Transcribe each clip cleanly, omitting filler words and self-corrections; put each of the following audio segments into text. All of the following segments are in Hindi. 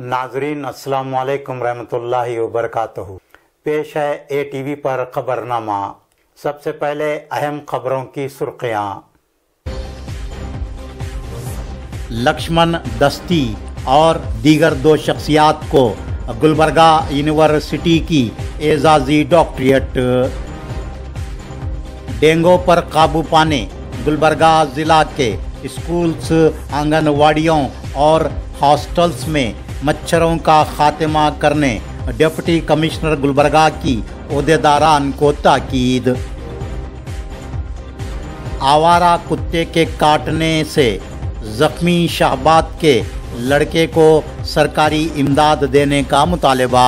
नाजरीन अस्सलाम वालेकुम रहमतुल्लाहि व बरकातहू। पेश है ATV पर खबरनामा। सबसे पहले अहम खबरों की सुर्खियाँ। लक्ष्मण दस्ती और दीगर 2 शख्सियात को गुलबर्गा यूनिवर्सिटी की एजाज़ी डॉक्टरेट। डेंगू पर काबू पाने गुलबर्गा ज़िला के स्कूल्स, आंगनवाड़ियों और हॉस्टल्स में मच्छरों का खात्मा करने डिप्टी कमिश्नर गुलबर्गा की ओहदेदारान को ताकीद। आवारा कुत्ते के काटने से जख्मी शाहबाद के लड़के को सरकारी इमदाद देने का मुतालबा।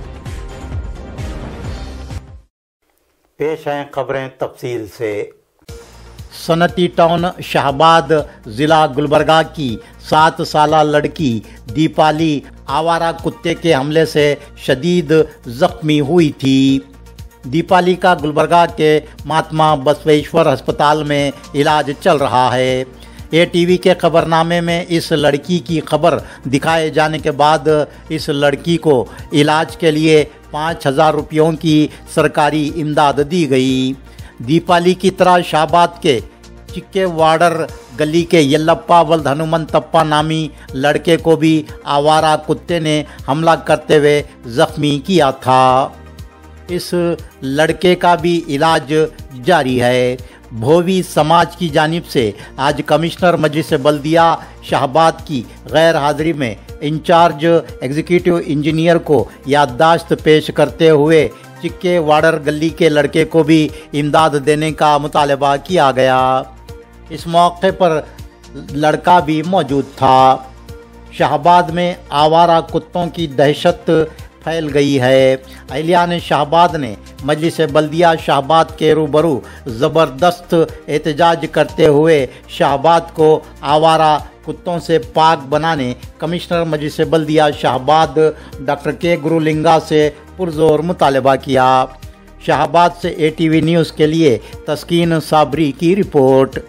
पेश हैं खबरें तफसील से। सनती टाउन शाहबाद ज़िला गुलबर्गा की 7 साला लड़की दीपाली आवारा कुत्ते के हमले से शदीद जख्मी हुई थी। दीपाली का गुलबर्गा के महात्मा बसवेश्वर अस्पताल में इलाज चल रहा है। ATV के खबरनामे में इस लड़की की खबर दिखाए जाने के बाद इस लड़की को इलाज के लिए 5,000 रुपयों की सरकारी इमदाद दी गई। दीपाली की तरह शाहबाद के चिक्के वार्डर गली के यल्लप्पा वल्द हनुमंतप्पा नामी लड़के को भी आवारा कुत्ते ने हमला करते हुए जख्मी किया था। इस लड़के का भी इलाज जारी है। भोवी समाज की जानिब से आज कमिश्नर मजलिस बल्दिया शाहबाद की गैर हाजिरी में इंचार्ज एग्जीक्यूटिव इंजीनियर को याददाश्त पेश करते हुए चिक्के वार्डर गली के लड़के को भी इमदाद देने का मुतालबा किया गया। इस मौके पर लड़का भी मौजूद था। शाहबाद में आवारा कुत्तों की दहशत फैल गई है। अहलियान शाहबाद ने मजलिस बल्दिया शाहबाद के रूबरू ज़बरदस्त एहतजाज करते हुए शाहबाद को आवारा कुत्तों से पाक बनाने कमिश्नर मजलिस बल्दिया शाहबाद डॉक्टर के गुरुलिंगा से पुरजोर मुतालबा किया। शाहबाद से ATV न्यूज़ के लिए तस्कीन साबरी की रिपोर्ट।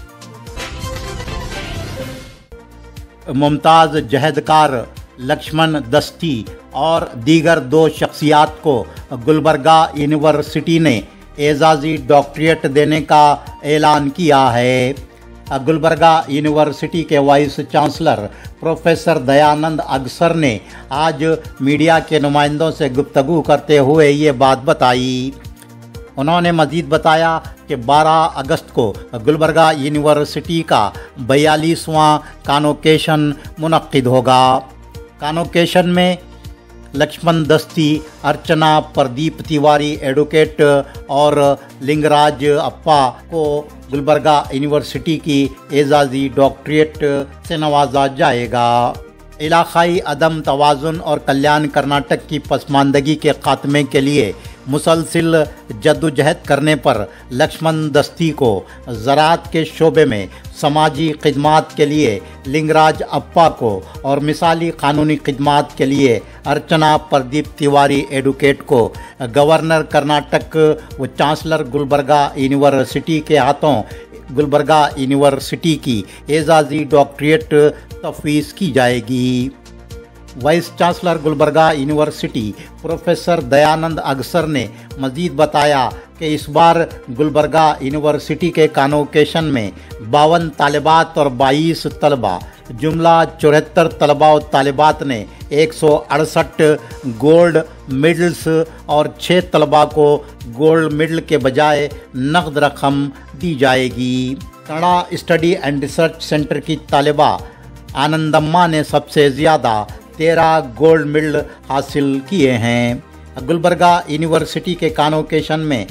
मुमताज़ जहदकार लक्ष्मण दस्ती और दीगर 2 शख्सियात को गुलबर्गा यूनिवर्सिटी ने एजाज़ी डॉक्टरेट देने का ऐलान किया है। गुलबर्गा यूनिवर्सिटी के vice chancellor professor Dayanand Agasar ने आज मीडिया के नुमाइंदों से गुफ्तगू करते हुए ये बात बताई। उन्होंने मज़ीद बताया कि 12 अगस्त को गुलबर्गा यूनिवर्सिटी का 42वां कॉन्वोकेशन मुनक्किद होगा। कॉन्वोकेशन में लक्ष्मण दस्ती, अर्चना प्रदीप तिवारी एडवोकेट और लिंगराज अप्पा को गुलबर्गा यूनिवर्सिटी की एजाज़ी डॉक्टरेट से नवाजा जाएगा। इलाक़ाई अदम तवाज़ुन और कल्याण कर्नाटक की पसमानदगी के ख़ात्मे के लिए मुसलसिल जद्दोजहद करने पर लक्ष्मण दस्ती को ज़राअत के शोबे में समाजी खिदमात के लिए लिंगराज अप्पा को और मिसाली कानूनी खिदमात के लिए अर्चना प्रदीप तिवारी एडवोकेट को गवर्नर कर्नाटक व चांसलर गुलबर्गा यूनिवर्सिटी के हाथों गुलबर्गा यूनिवर्सिटी की एजाज़ी डॉक्टरेट तफवीज़ की जाएगी। Vice chancellor Gulbarga university professor Dayanand Agasar ने मज़ीद बताया कि इस बार गुलबर्गा यूनिवर्सिटी के कॉन्वोकेशन में 52 तालिबात और 22 तलबा जुमला 74 तलबा और तालिबात ने 168 गोल्ड मेडल्स और 6 तलबा को गोल्ड मेडल के बजाय नकद रकम दी जाएगी। Canada study and research centre की तालिबा आनंदम्मा ने सबसे ज़्यादा 13 गोल्ड मेडल हासिल किए हैं। गुलबर्गा यूनिवर्सिटी के कॉन्वोकेशन में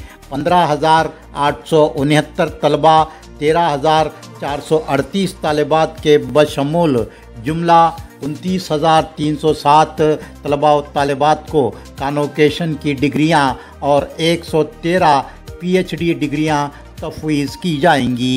15,869 तलबा, 13,438 तालिबात के बशमूल जुमला 29,307 तलबा और तालिबात को कॉन्वोकेशन की डिग्रियां और 113 PhD डिग्रियां तफवीज़ की जाएंगी।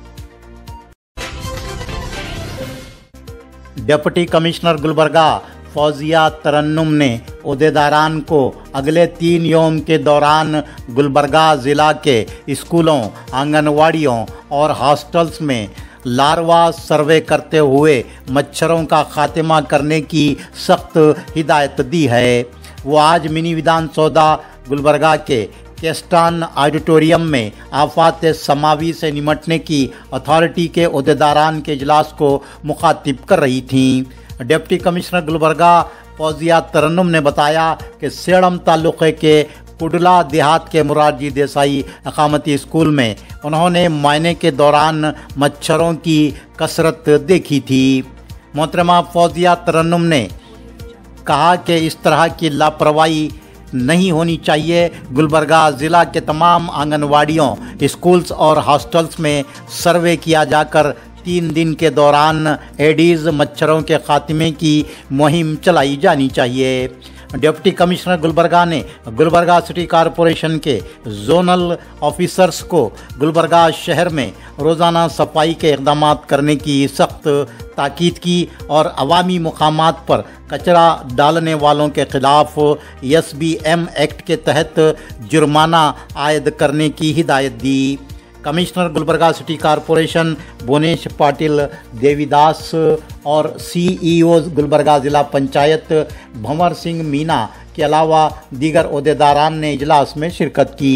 डिप्टी कमिश्नर गुलबर्गा फौजिया तरन्नुम ने ओहदेदारान को अगले 3 यौम के दौरान गुलबर्गा ज़िला के स्कूलों, आंगनवाड़ियों और हॉस्टल्स में लार्वा सर्वे करते हुए मच्छरों का खात्मा करने की सख्त हिदायत दी है। वो आज मिनी विधान सौदा गुलबर्गा के केस्टान ऑडिटोरियम में आफात समावी से निमटने की अथॉरिटी के ओहदेदारान के इजलास को मुखातिब कर रही थीं। डिप्टी कमिश्नर गुलबर्गा फौजिया तरन्नुम ने बताया कि सेड़म तालुक़े के कुडला देहात के मुरारजी देसाई अकामती स्कूल में उन्होंने मुआयने के दौरान मच्छरों की कसरत देखी थी। मोहतरमा फौजिया तरन्नुम ने कहा कि इस तरह की लापरवाही नहीं होनी चाहिए। गुलबर्गा ज़िला के तमाम आंगनवाड़ियों, स्कूल्स और हॉस्टल्स में सर्वे किया जाकर 3 दिन के दौरान एडीज़ मच्छरों के खात्मे की मुहिम चलाई जानी चाहिए। डिप्टी कमिश्नर गुलबर्गा ने गुलबर्गा सिटी कॉरपोरेशन के जोनल ऑफिसर्स को गुलबर्गा शहर में रोज़ाना सफाई के इक़दाम करने की सख्त ताकीद की और अवामी मुकामात पर कचरा डालने वालों के खिलाफ SBM एक्ट के तहत जुर्माना आयद करने की हिदायत दी। Commissioner Gulbarga city corporation Bhuvanesh Patil Devidas और CEO गुलबर्गा ज़िला पंचायत भंवर सिंह मीना के अलावा दीगर ओहदेदारान ने इजलास में शिरकत की।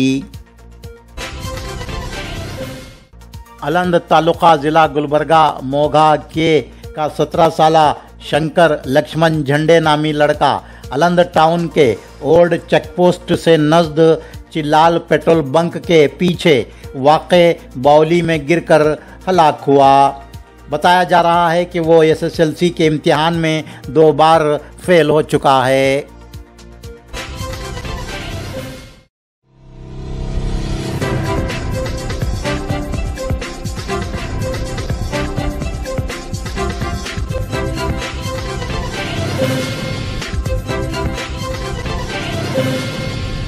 अलंद तालुका ज़िला गुलबर्गा मोगा के का 17 साला शंकर लक्ष्मण झंडे नामी लड़का अलंद टाउन के ओल्ड चेकपोस्ट से नज़द चिल्लाल पेट्रोल बंक के पीछे वाक़े बाउली में गिरकर हलाक हुआ। बताया जा रहा है कि वो SSLC के इम्तिहान में 2 बार फेल हो चुका है।